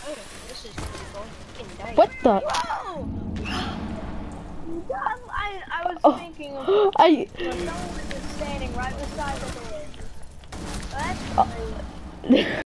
Oh, this is cool. What the? Whoa! I was Oh, thinking of I. someone was just standing right beside the door. That's Oh. crazy.